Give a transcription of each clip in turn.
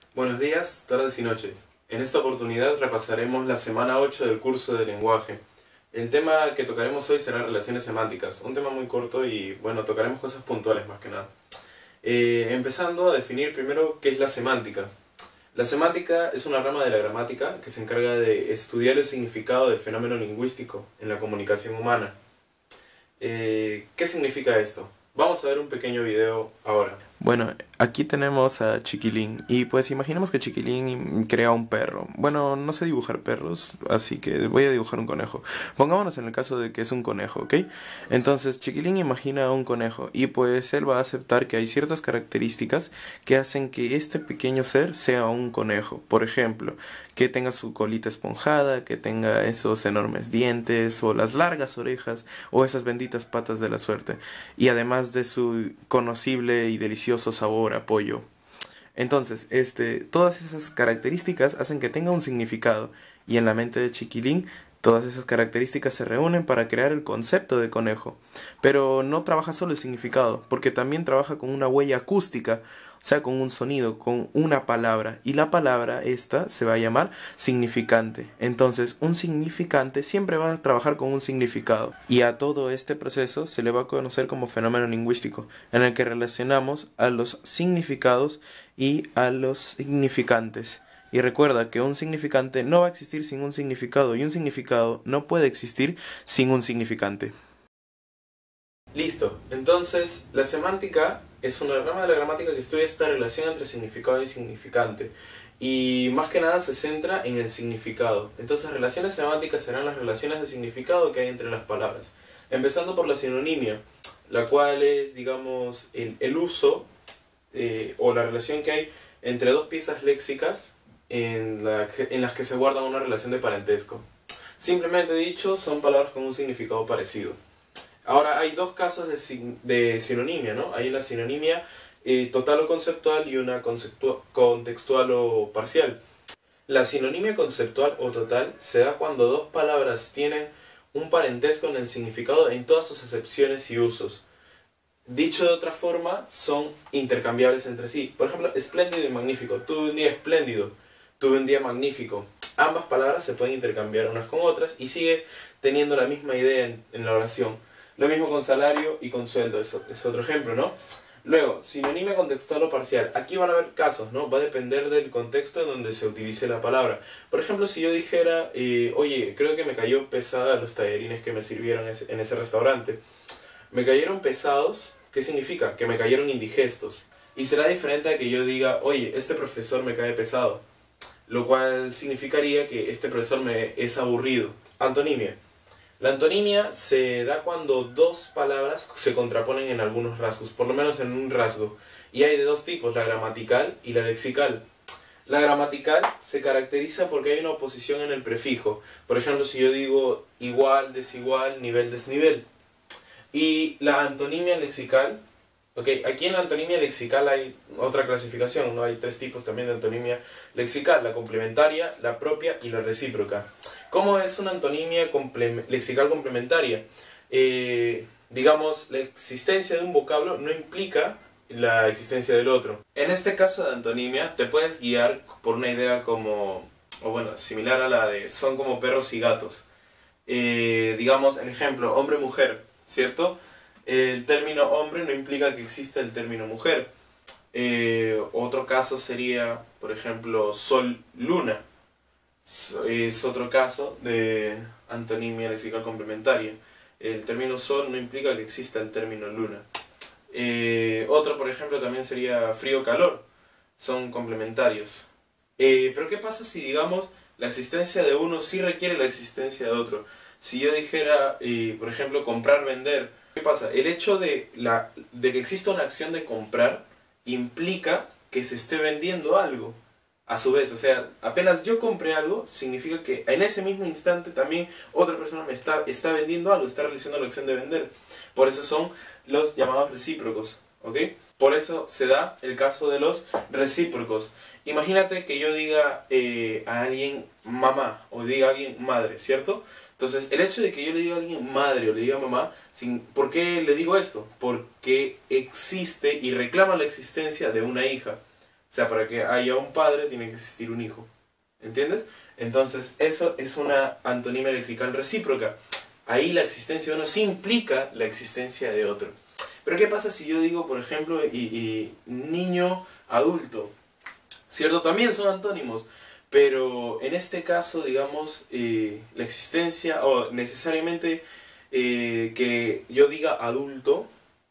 Buenos días, tardes y noches. En esta oportunidad repasaremos la semana 8 del curso de lenguaje. El tema que tocaremos hoy será relaciones semánticas, un tema muy corto y bueno, tocaremos cosas puntuales más que nada. Empezando a definir primero qué es la semántica. La semántica es una rama de la gramática que se encarga de estudiar el significado del fenómeno lingüístico en la comunicación humana. ¿Qué significa esto? Vamos a ver un pequeño video ahora. Bueno, aquí tenemos a Chiquilín y pues imaginemos que Chiquilín crea un perro. Bueno, no sé dibujar perros, así que voy a dibujar un conejo. Pongámonos en el caso de que es un conejo, ¿ok? Entonces Chiquilín imagina un conejo y pues él va a aceptar que hay ciertas características que hacen que este pequeño ser sea un conejo. Por ejemplo, que tenga su colita esponjada, que tenga esos enormes dientes o las largas orejas o esas benditas patas de la suerte. Y además de su conocible y delicioso sabor a pollo. Entonces, todas esas características hacen que tenga un significado y en la mente de Chiquilín todas esas características se reúnen para crear el concepto de conejo. Pero no trabaja solo el significado, porque también trabaja con una huella acústica, o sea, con un sonido, con una palabra. Y la palabra esta se va a llamar significante. Entonces, un significante siempre va a trabajar con un significado. Y a todo este proceso se le va a conocer como fenómeno lingüístico, en el que relacionamos a los significados y a los significantes. Y recuerda que un significante no va a existir sin un significado y un significado no puede existir sin un significante. Listo, entonces la semántica es una rama de la gramática que estudia esta relación entre significado y significante y más que nada se centra en el significado. Entonces relaciones semánticas serán las relaciones de significado que hay entre las palabras, empezando por la sinonimia, la cual es, digamos, el uso o la relación que hay entre dos piezas léxicas en las que se guarda una relación de parentesco. Simplemente dicho, son palabras con un significado parecido. Ahora, hay dos casos de sinonimia, ¿no? Hay una sinonimia total o conceptual y una contextual o parcial. La sinonimia conceptual o total se da cuando dos palabras tienen un parentesco en el significado en todas sus acepciones y usos. Dicho de otra forma, son intercambiables entre sí. Por ejemplo, espléndido y magnífico. Tuve un día espléndido. Tuve un día magnífico. Ambas palabras se pueden intercambiar unas con otras y sigue teniendo la misma idea en la oración. Lo mismo con salario y con sueldo, eso es otro ejemplo, ¿no? Luego, sinonimia contextual o parcial. Aquí van a haber casos, ¿no? Va a depender del contexto en donde se utilice la palabra. Por ejemplo, si yo dijera, oye, creo que me cayó pesada los tallarines que me sirvieron en ese restaurante. Me cayeron pesados, ¿qué significa? Que me cayeron indigestos. Y será diferente a que yo diga, oye, este profesor me cae pesado. Lo cual significaría que este profesor me es aburrido. Antonimia. La antonimia se da cuando dos palabras se contraponen en algunos rasgos, por lo menos en un rasgo. Y hay de dos tipos, la gramatical y la lexical. La gramatical se caracteriza porque hay una oposición en el prefijo. Por ejemplo, si yo digo igual, desigual, nivel, desnivel. Y la antonimia lexical, aquí en la antonimia lexical hay otra clasificación, ¿no? Hay tres tipos también de antonimia lexical, la complementaria, la propia y la recíproca. ¿Cómo es una antonimia lexical complementaria? Digamos, la existencia de un vocablo no implica la existencia del otro. En este caso de antonimia te puedes guiar por una idea como, o bueno, similar a la de son como perros y gatos. Digamos, el ejemplo, hombre-mujer, ¿cierto? El término hombre no implica que exista el término mujer. Otro caso sería, por ejemplo, sol-luna. Es otro caso de antonimia lexical complementaria. El término sol no implica que exista el término luna. Otro, por ejemplo, también sería frío-calor. Son complementarios. Pero ¿qué pasa si, digamos, la existencia de uno sí requiere la existencia de otro? Si yo dijera, por ejemplo, comprar-vender, ¿qué pasa? El hecho de que exista una acción de comprar implica que se esté vendiendo algo. A su vez, o sea, apenas yo compré algo, significa que en ese mismo instante también otra persona me está vendiendo algo, está realizando la acción de vender. Por eso son los llamados recíprocos, ¿ok? Por eso se da el caso de los recíprocos. Imagínate que yo diga a alguien mamá o diga a alguien madre, ¿cierto? Entonces, el hecho de que yo le diga a alguien madre o le diga mamá, ¿por qué le digo esto? Porque existe y reclama la existencia de una hija. O sea, para que haya un padre tiene que existir un hijo. ¿Entiendes? Entonces, eso es una antonimia lexical recíproca. Ahí la existencia de uno sí implica la existencia de otro. Pero ¿qué pasa si yo digo, por ejemplo, y niño adulto? ¿Cierto? También son antónimos. Pero en este caso, digamos, la existencia, o necesariamente que yo diga adulto,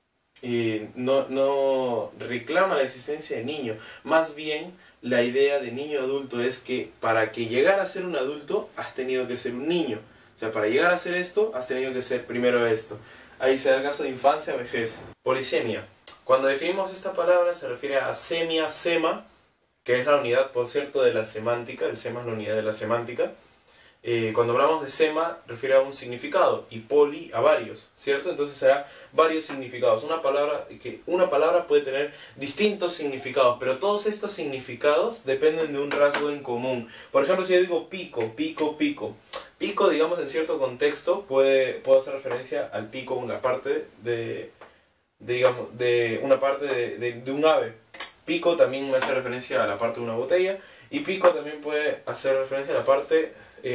no reclama la existencia de niño. Más bien, la idea de niño adulto es que para que llegar a ser un adulto, has tenido que ser un niño. O sea, para llegar a ser esto, has tenido que ser primero esto. Ahí se da el caso de infancia, vejez. Polisemia. Cuando definimos esta palabra, se refiere a semia, sema, que es la unidad, por cierto, de la semántica. El sema es la unidad de la semántica. Cuando hablamos de sema, refiere a un significado, y poli a varios, ¿cierto? Entonces será varios significados. Una palabra puede tener distintos significados, pero todos estos significados dependen de un rasgo en común. Por ejemplo, si yo digo pico, pico, pico. Pico, digamos, en cierto contexto, puedo hacer referencia al pico, una parte de un ave. Pico también me hace referencia a la parte de una botella, y pico también puede hacer referencia a la parte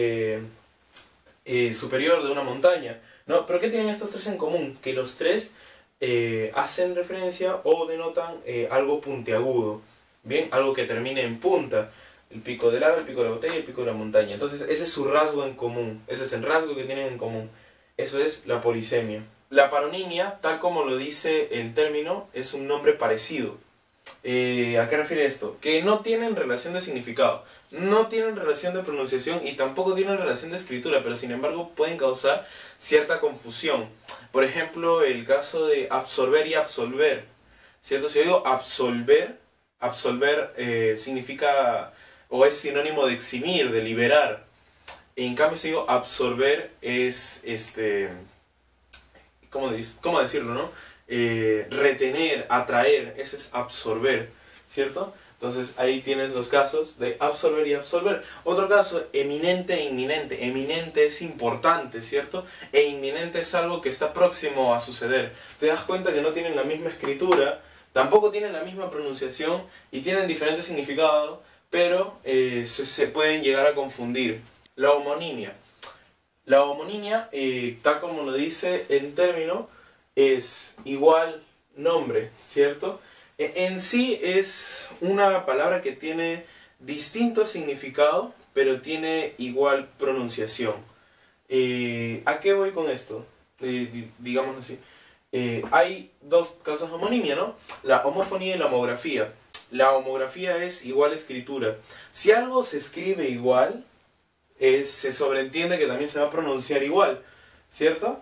superior de una montaña, ¿no? Pero ¿qué tienen estos tres en común? Que los tres hacen referencia o denotan algo puntiagudo, ¿bien? Algo que termine en punta. El pico del ave, el pico de la botella y el pico de la montaña. Entonces ese es su rasgo en común, ese es el rasgo que tienen en común. Eso es la polisemia. La paronimia, tal como lo dice el término, es un nombre parecido. ¿A qué refiere esto? Que no tienen relación de significado, no tienen relación de pronunciación y tampoco tienen relación de escritura, pero sin embargo pueden causar cierta confusión. Por ejemplo, el caso de absorber y absolver, ¿cierto? Si yo digo absolver, significa o es sinónimo de eximir, de liberar. En cambio, si digo absorber es, ¿cómo decirlo, no? Retener, atraer, eso es absorber, ¿cierto? Entonces ahí tienes los casos de absorber y absolver. Otro caso, eminente e inminente. Eminente es importante, ¿cierto? E inminente es algo que está próximo a suceder. Te das cuenta que no tienen la misma escritura, tampoco tienen la misma pronunciación y tienen diferentes significados, pero se pueden llegar a confundir. La homonimia. La homonimia, tal como lo dice el término, es igual nombre, ¿cierto? En sí es una palabra que tiene distinto significado, pero tiene igual pronunciación. ¿A qué voy con esto? Digamos así. Hay dos casos de homonimia, ¿no? La homofonía y la homografía. La homografía es igual escritura. Si algo se escribe igual, se sobreentiende que también se va a pronunciar igual, ¿cierto?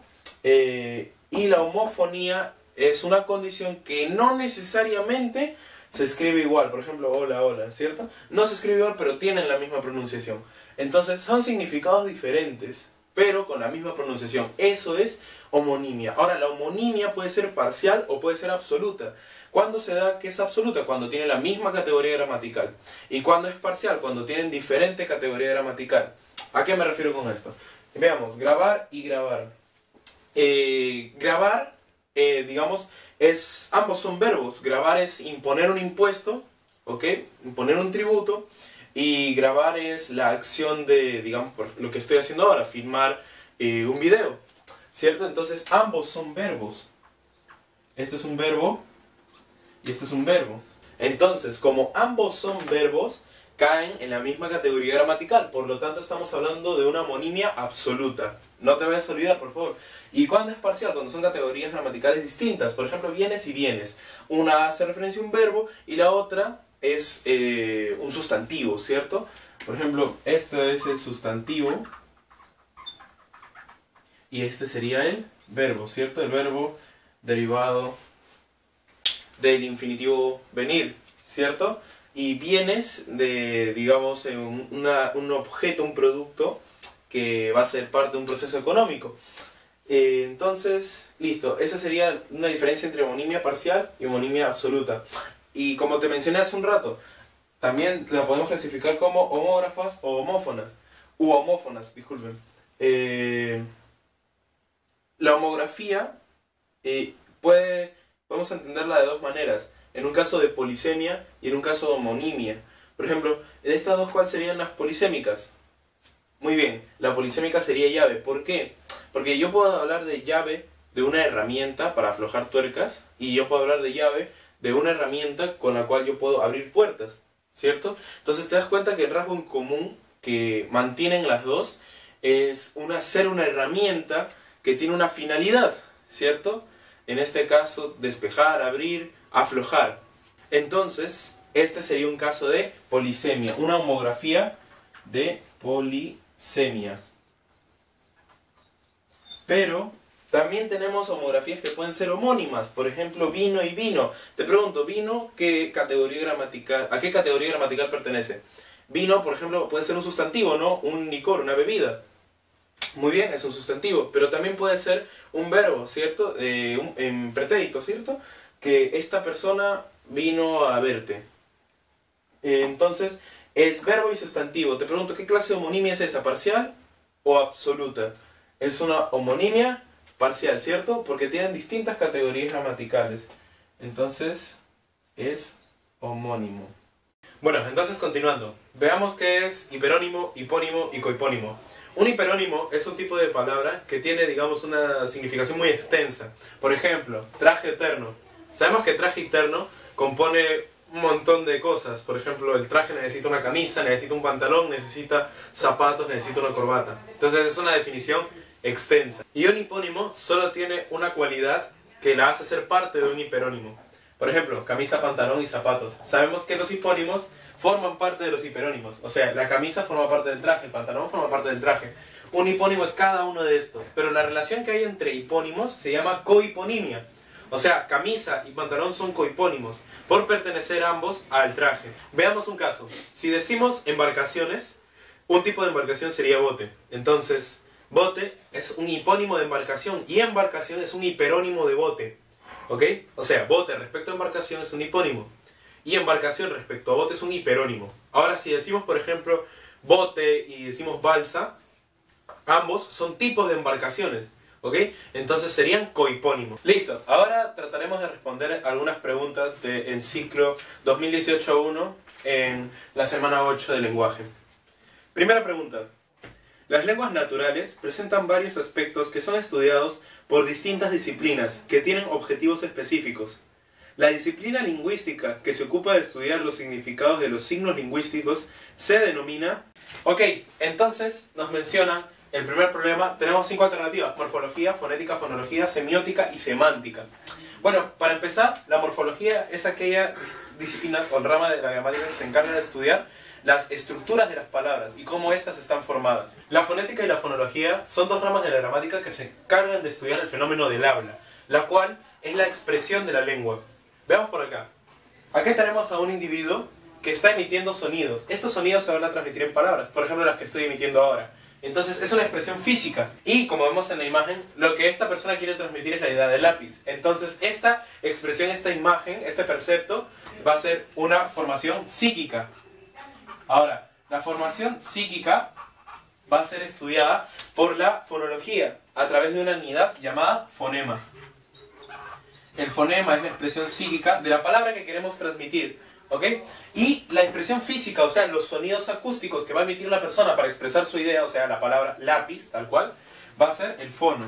Y la homofonía es una condición que no necesariamente se escribe igual. Por ejemplo, hola, hola, ¿cierto? No se escribe igual, pero tienen la misma pronunciación. Entonces, son significados diferentes, pero con la misma pronunciación. Eso es homonimia. Ahora, la homonimia puede ser parcial o puede ser absoluta. ¿Cuándo se da que es absoluta? Cuando tiene la misma categoría gramatical. ¿Y cuándo es parcial? Cuando tienen diferente categoría gramatical. ¿A qué me refiero con esto? Veamos, grabar y grabar. Grabar, digamos, ambos son verbos. Grabar es imponer un impuesto, ¿ok? Imponer un tributo. Y grabar es la acción de, digamos, por lo que estoy haciendo ahora, filmar un video, ¿cierto? Entonces, ambos son verbos. Este es un verbo y este es un verbo. Entonces, como ambos son verbos, caen en la misma categoría gramatical. Por lo tanto, estamos hablando de una homonimia absoluta. No te vayas a olvidar, por favor. ¿Y cuándo es parcial? Cuando son categorías gramaticales distintas. Por ejemplo, bienes y bienes. Una hace referencia a un verbo y la otra es un sustantivo, ¿cierto? Por ejemplo, este es el sustantivo y este sería el verbo, ¿cierto? El verbo derivado del infinitivo venir, ¿cierto? Y bienes de, digamos, un objeto, un producto que va a ser parte de un proceso económico. Entonces, listo, esa sería una diferencia entre homonimia parcial y homonimia absoluta. Y como te mencioné hace un rato, también la podemos clasificar como homógrafas o homófonas. U homófonas, disculpen. La homografía podemos entenderla de dos maneras. en un caso de polisemia y en un caso de homonimia. Por ejemplo, de estas dos, ¿cuáles serían las polisémicas? Muy bien, la polisémica sería llave. ¿Por qué? Porque yo puedo hablar de llave de una herramienta para aflojar tuercas, y yo puedo hablar de llave de una herramienta con la cual yo puedo abrir puertas, ¿cierto? Entonces te das cuenta que el rasgo en común que mantienen las dos es ser una herramienta que tiene una finalidad, ¿cierto? En este caso, despejar, abrir, aflojar. Entonces, este sería un caso de polisemia, una homografía de polisemia. Pero también tenemos homografías que pueden ser homónimas, por ejemplo, vino y vino. Te pregunto, ¿vino a qué categoría gramatical pertenece? Vino, por ejemplo, puede ser un sustantivo, ¿no? Un licor, una bebida. Muy bien, es un sustantivo, pero también puede ser un verbo, ¿cierto? En pretérito, ¿cierto? Que esta persona vino a verte. Entonces, es verbo y sustantivo. Te pregunto, ¿qué clase de homonimia es esa? ¿Parcial o absoluta? Es una homonimia parcial, ¿cierto? Porque tienen distintas categorías gramaticales. Entonces, es homónimo. Bueno, entonces continuando. Veamos qué es hiperónimo, hipónimo y cohipónimo. Un hiperónimo es un tipo de palabra que tiene, digamos, una significación muy extensa. Por ejemplo, traje eterno. Sabemos que traje eterno compone un montón de cosas. Por ejemplo, el traje necesita una camisa, necesita un pantalón, necesita zapatos, necesita una corbata. Entonces es una definición extensa. Y un hipónimo solo tiene una cualidad que la hace ser parte de un hiperónimo. Por ejemplo, camisa, pantalón y zapatos. Sabemos que los hipónimos forman parte de los hiperónimos. O sea, la camisa forma parte del traje, el pantalón forma parte del traje. Un hipónimo es cada uno de estos. Pero la relación que hay entre hipónimos se llama cohiponimia. O sea, camisa y pantalón son cohipónimos, por pertenecer ambos al traje. Veamos un caso. Si decimos embarcaciones, un tipo de embarcación sería bote. Entonces, bote es un hipónimo de embarcación y embarcación es un hiperónimo de bote. ¿Ok? O sea, bote respecto a embarcación es un hipónimo y embarcación respecto a bote es un hiperónimo. Ahora, si decimos, por ejemplo, bote y decimos balsa, ambos son tipos de embarcaciones. ¿Ok? Entonces serían cohipónimos. Listo, ahora trataremos de responder algunas preguntas del ciclo 2018-1 en la semana 8 de lenguaje. Primera pregunta. Las lenguas naturales presentan varios aspectos que son estudiados por distintas disciplinas que tienen objetivos específicos. La disciplina lingüística que se ocupa de estudiar los significados de los signos lingüísticos se denomina... Ok, entonces nos mencionan el primer problema. Tenemos 5 alternativas: morfología, fonética, fonología, semiótica y semántica. Bueno, para empezar, la morfología es aquella disciplina o rama de la gramática que se encarga de estudiar las estructuras de las palabras y cómo éstas están formadas. La fonética y la fonología son dos ramas de la gramática que se encargan de estudiar el fenómeno del habla, la cual es la expresión de la lengua. Veamos por acá. Aquí tenemos a un individuo que está emitiendo sonidos. Estos sonidos se van a transmitir en palabras, por ejemplo las que estoy emitiendo ahora. Entonces es una expresión física y, como vemos en la imagen, lo que esta persona quiere transmitir es la idea del lápiz. Entonces esta expresión, esta imagen, este percepto va a ser una formación psíquica. Ahora, la formación psíquica va a ser estudiada por la fonología a través de una unidad llamada fonema. El fonema es la expresión psíquica de la palabra que queremos transmitir, ¿ok? Y la expresión física, o sea, los sonidos acústicos que va a emitir la persona para expresar su idea, o sea, la palabra lápiz, tal cual, va a ser el fono,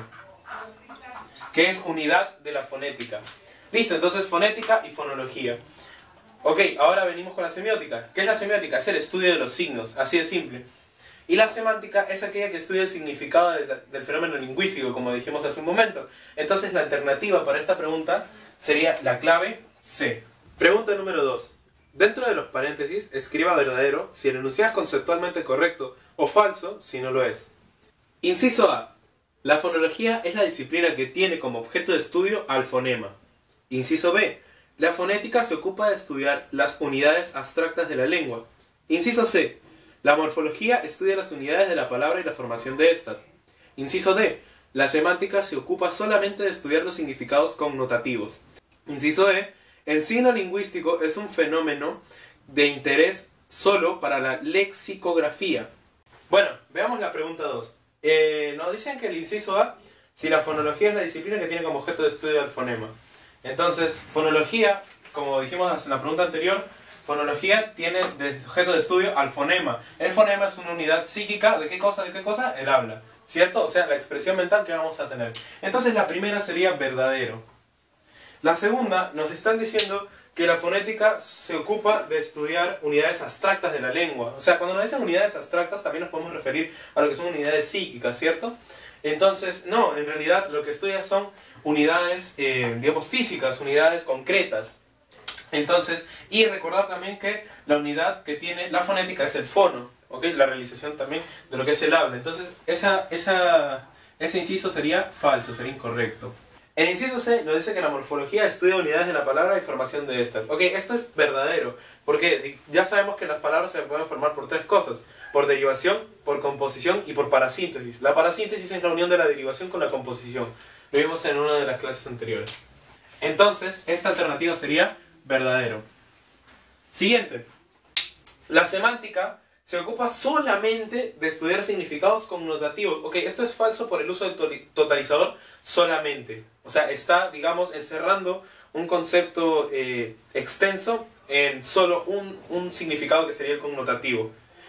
que es unidad de la fonética. Listo, entonces fonética y fonología. Ok, ahora venimos con la semiótica. ¿Qué es la semiótica? Es el estudio de los signos, así de simple. Y la semántica es aquella que estudia el significado del fenómeno lingüístico, como dijimos hace un momento. Entonces la alternativa para esta pregunta sería la clave C. Pregunta número 2. Dentro de los paréntesis, escriba verdadero si el enunciado es conceptualmente correcto o falso si no lo es. Inciso A. La fonología es la disciplina que tiene como objeto de estudio al fonema. Inciso B. La fonética se ocupa de estudiar las unidades abstractas de la lengua. Inciso C. La morfología estudia las unidades de la palabra y la formación de estas. Inciso D. La semántica se ocupa solamente de estudiar los significados connotativos. Inciso E. El signo lingüístico es un fenómeno de interés solo para la lexicografía. Bueno, veamos la pregunta 2. Nos dicen que el inciso A, si la fonología es la disciplina que tiene como objeto de estudio el fonema. Entonces, fonología como dijimos en la pregunta anterior, fonología tiene de objeto de estudio al fonema. El fonema es una unidad psíquica, ¿de qué cosa? ¿De qué cosa? El habla, ¿cierto? O sea, la expresión mental que vamos a tener. Entonces la primera sería verdadero. La segunda, nos están diciendo que la fonética se ocupa de estudiar unidades abstractas de la lengua. O sea, cuando nos dicen unidades abstractas también nos podemos referir a lo que son unidades psíquicas, ¿cierto? Entonces, no, en realidad lo que estudia son unidades, digamos, físicas, unidades concretas. Entonces, y recordar también que la unidad que tiene la fonética es el fono, ¿ok? La realización también de lo que es el habla. Entonces, ese inciso sería falso, sería incorrecto. El inciso C nos dice que la morfología estudia unidades de la palabra y formación de estas. Ok, esto es verdadero, porque ya sabemos que las palabras se pueden formar por tres cosas: por derivación, por composición y por parasíntesis. La parasíntesis es la unión de la derivación con la composición. Lo vimos en una de las clases anteriores. Entonces, esta alternativa sería verdadero. Siguiente. La semántica se ocupa solamente de estudiar significados connotativos. Ok, esto es falso por el uso del totalizador solamente. O sea, está, digamos, encerrando un concepto extenso en solo un significado que sería el connotativo.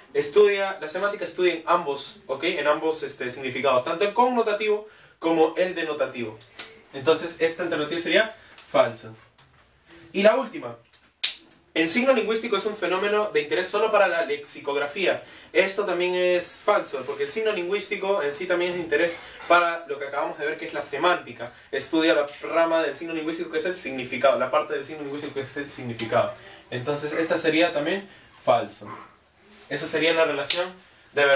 La semántica estudia en ambos, ¿ok? En ambos significados, tanto el connotativo como el denotativo. Entonces, esta alternativa sería falsa. Y la última. El signo lingüístico es un fenómeno de interés solo para la lexicografía. Esto también es falso, porque el signo lingüístico en sí también es de interés para lo que acabamos de ver, que es la semántica. Estudia la rama del signo lingüístico que es el significado, la parte del signo lingüístico que es el significado. Entonces, esta sería también falso. Esa sería la relación de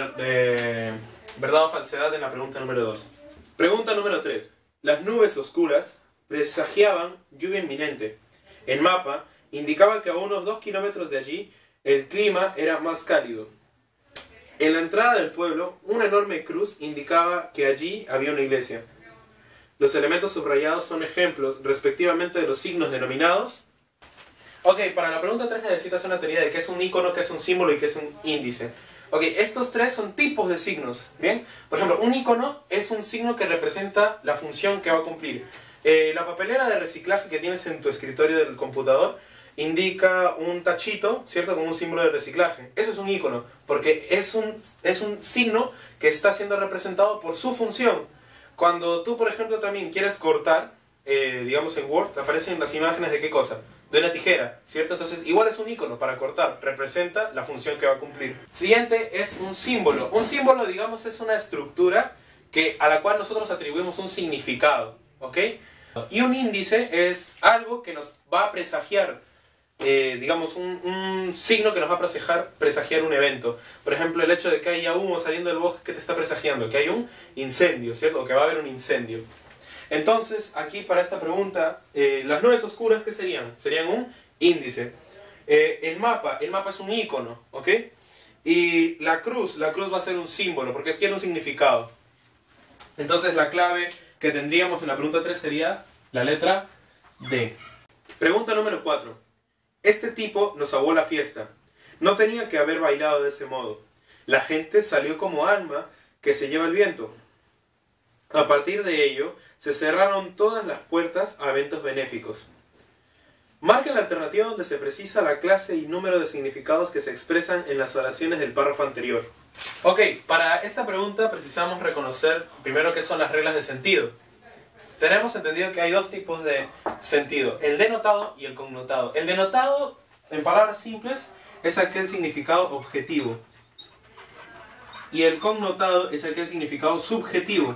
verdad o falsedad en la pregunta número 2. Pregunta número 3. Las nubes oscuras presagiaban lluvia inminente. El mapa indicaba que a unos 2 kilómetros de allí el clima era más cálido. En la entrada del pueblo, una enorme cruz indicaba que allí había una iglesia. Los elementos subrayados son ejemplos, respectivamente, de los signos denominados. Ok, para la pregunta 3 necesitas una teoría de qué es un icono, qué es un símbolo y qué es un índice. Ok, estos tres son tipos de signos, ¿bien? Por ejemplo, un icono es un signo que representa la función que va a cumplir. La papelera de reciclaje que tienes en tu escritorio del computador indica un tachito, ¿cierto? Con un símbolo de reciclaje. Eso es un icono, porque es un signo que está siendo representado por su función. Cuando tú, por ejemplo, también quieres cortar, digamos en Word, te aparecen las imágenes de qué cosa, de una tijera, ¿cierto? Entonces, igual es un icono para cortar, representa la función que va a cumplir. Siguiente es un símbolo. Un símbolo, digamos, es una estructura a la cual nosotros atribuimos un significado, ¿ok? Y un índice es algo que nos va a presagiar, digamos, un signo que nos va a presagiar un evento. Por ejemplo, el hecho de que haya humo saliendo del bosque, ¿qué te está presagiando? Que hay un incendio, ¿cierto? O que va a haber un incendio. Entonces, aquí para esta pregunta, las nubes oscuras, ¿qué serían? Serían un índice. El mapa es un icono, ¿ok? Y la cruz va a ser un símbolo, porque tiene un significado. Entonces, la clave que tendríamos en la pregunta 3 sería la letra D. Pregunta número 4. Este tipo nos aguó la fiesta. No tenía que haber bailado de ese modo. La gente salió como alma que se lleva el viento. A partir de ello, se cerraron todas las puertas a eventos benéficos. Marca la alternativa donde se precisa la clase y número de significados que se expresan en las oraciones del párrafo anterior. Ok, para esta pregunta precisamos reconocer primero qué son las reglas de sentido. Tenemos entendido que hay dos tipos de sentido, el denotado y el connotado. El denotado, en palabras simples, es aquel significado objetivo. Y el connotado es aquel significado subjetivo.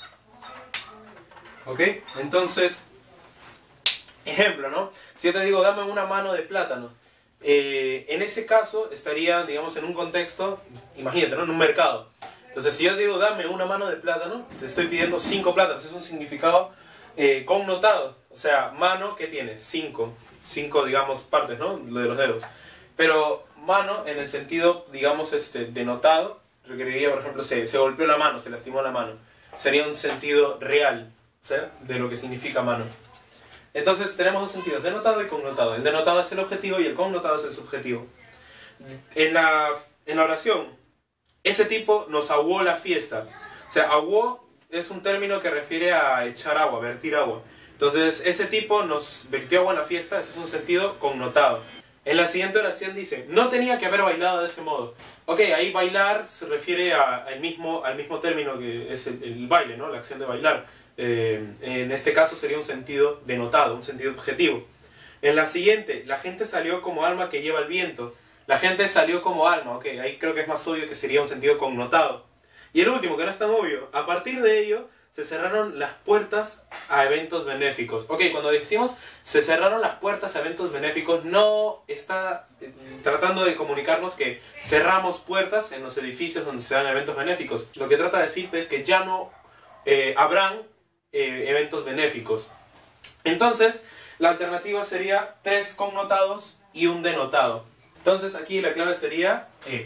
¿Ok? Entonces, ejemplo, ¿no? Si yo te digo, dame una mano de plátano. En ese caso estaría, digamos, en un contexto, imagínate, ¿no? En un mercado. Entonces, si yo te digo, dame una mano de plátano, te estoy pidiendo 5 plátanos. Es un significado connotado. O sea, mano, ¿qué tiene? 5, digamos, partes, ¿no? Lo de los dedos. Pero mano, en el sentido, digamos, denotado, requeriría, por ejemplo, se golpeó la mano, se lastimó la mano. Sería un sentido real, ¿sí? De lo que significa mano. Entonces, tenemos dos sentidos, denotado y connotado. El denotado es el objetivo y el connotado es el subjetivo. En la oración, ese tipo nos aguó la fiesta. O sea, aguó es un término que refiere a echar agua, vertir agua. Entonces, ese tipo nos vertió a buena fiesta, ese es un sentido connotado. En la siguiente oración dice, no tenía que haber bailado de ese modo. Ok, ahí bailar se refiere al mismo término que es el baile, ¿no? La acción de bailar. En este caso sería un sentido denotado, un sentido objetivo. En la siguiente, la gente salió como alma que lleva el viento. La gente salió como alma, ok, ahí creo que es más obvio que sería un sentido connotado. Y el último, que no es tan obvio, a partir de ello se cerraron las puertas a eventos benéficos. Ok, cuando decimos se cerraron las puertas a eventos benéficos, no está tratando de comunicarnos que cerramos puertas en los edificios donde se dan eventos benéficos. Lo que trata de decirte es que ya no habrán eventos benéficos. Entonces, la alternativa sería 3 connotados y un denotado. Entonces, aquí la clave sería E.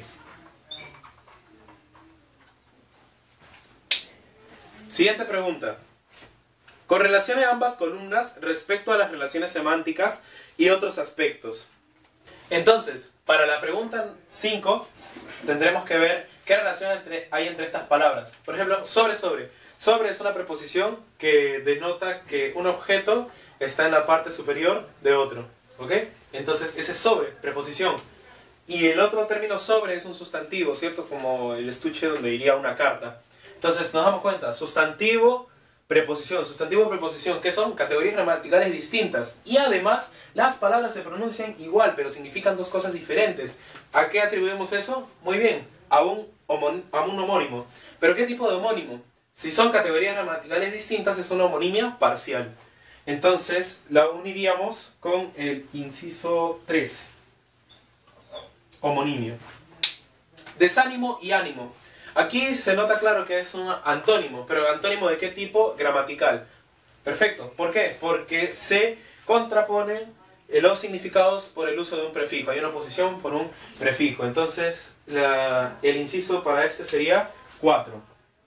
Siguiente pregunta. Correlacione ambas columnas respecto a las relaciones semánticas y otros aspectos. Entonces, para la pregunta 5, tendremos que ver qué relación hay entre estas palabras. Por ejemplo, sobre, sobre. Sobre es una preposición que denota que un objeto está en la parte superior de otro. ¿Ok? Entonces, ese es sobre, preposición. Y el otro término sobre es un sustantivo, ¿cierto? Como el estuche donde iría una carta. Entonces nos damos cuenta, sustantivo, preposición. Sustantivo, preposición, ¿qué son? Categorías gramaticales distintas. Y además, las palabras se pronuncian igual, pero significan dos cosas diferentes. ¿A qué atribuimos eso? Muy bien, a un homónimo. ¿Pero qué tipo de homónimo? Si son categorías gramaticales distintas, es una homonimia parcial. Entonces, la uniríamos con el inciso 3. Homonimio. Desánimo y ánimo. Aquí se nota claro que es un antónimo, pero ¿antónimo de qué tipo? Gramatical. Perfecto. ¿Por qué? Porque se contraponen los significados por el uso de un prefijo. Hay una oposición por un prefijo. Entonces, el inciso para este sería 4.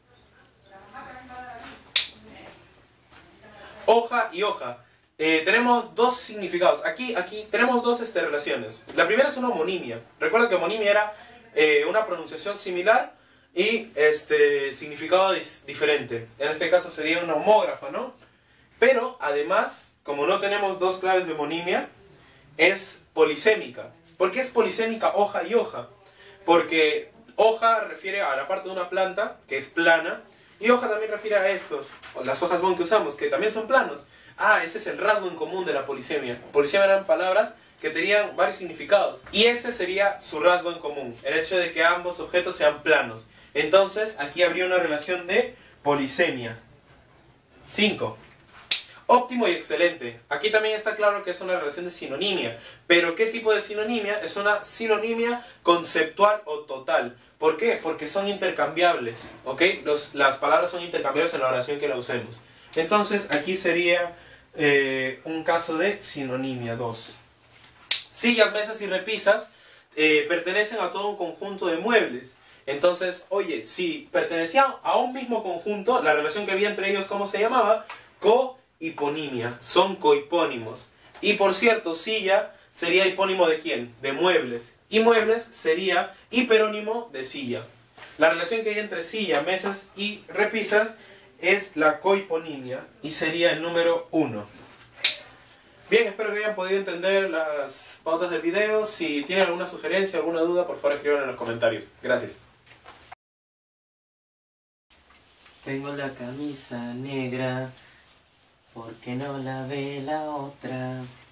Hoja y hoja. Tenemos dos significados. Aquí tenemos dos relaciones. La primera es una homonimia. Recuerda que homonimia era una pronunciación similar y significado diferente. En este caso sería una homógrafa, ¿no? Pero además, como no tenemos dos claves de homonimia, es polisémica. ¿Por qué es polisémica hoja y hoja? Porque hoja refiere a la parte de una planta que es plana, y hoja también refiere a las hojas bond que usamos, que también son planos. Ah, ese es el rasgo en común de la polisemia. Polisemia eran palabras que tenían varios significados. Y ese sería su rasgo en común, el hecho de que ambos objetos sean planos. Entonces, aquí habría una relación de polisemia. 5. Óptimo y excelente. Aquí también está claro que es una relación de sinonimia. Pero ¿qué tipo de sinonimia? Es una sinonimia conceptual o total. ¿Por qué? Porque son intercambiables. ¿Ok? Las palabras son intercambiables en la oración que la usemos. Entonces, aquí sería un caso de sinonimia 2. Sillas, mesas y repisas pertenecen a todo un conjunto de muebles. Entonces, oye, si pertenecían a un mismo conjunto, la relación que había entre ellos, ¿cómo se llamaba? Cohiponimia. Son cohipónimos. Y por cierto, silla sería hipónimo ¿de quién? De muebles. Y muebles sería hiperónimo de silla. La relación que hay entre silla, mesas y repisas es la cohiponimia y sería el número 1. Bien, espero que hayan podido entender las pautas del video. Si tienen alguna sugerencia, alguna duda, por favor escriban en los comentarios. Gracias. Tengo la camisa negra, ¿por qué no la ve la otra?